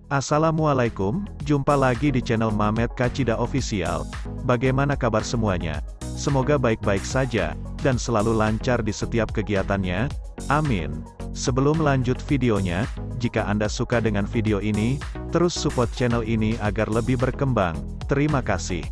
Assalamualaikum, jumpa lagi di channel Mamet Kacida Official. Bagaimana kabar semuanya? Semoga baik-baik saja, dan selalu lancar di setiap kegiatannya. Amin. Sebelum lanjut videonya, jika Anda suka dengan video ini, terus support channel ini agar lebih berkembang. Terima kasih.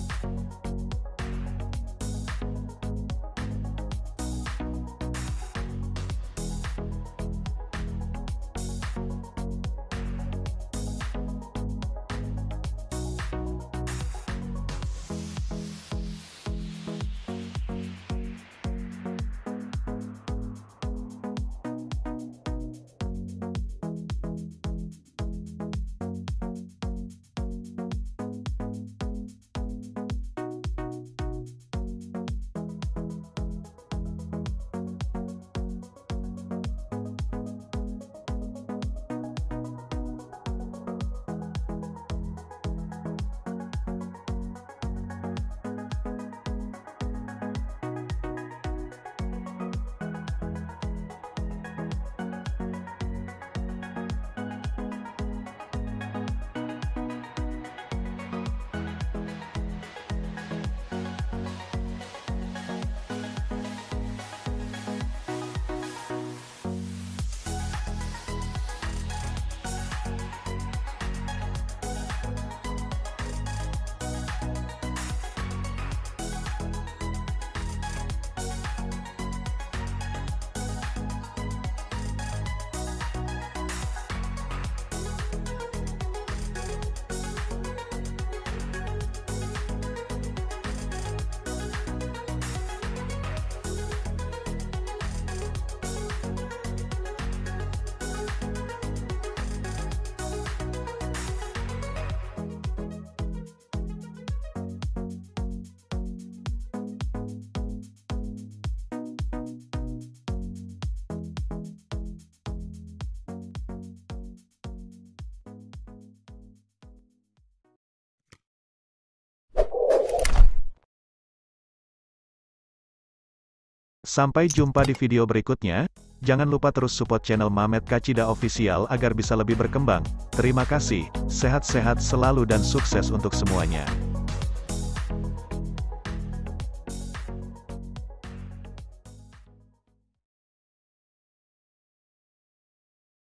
Sampai jumpa di video berikutnya. Jangan lupa terus support channel Mamet Kacida Official agar bisa lebih berkembang. Terima kasih, sehat-sehat selalu dan sukses untuk semuanya.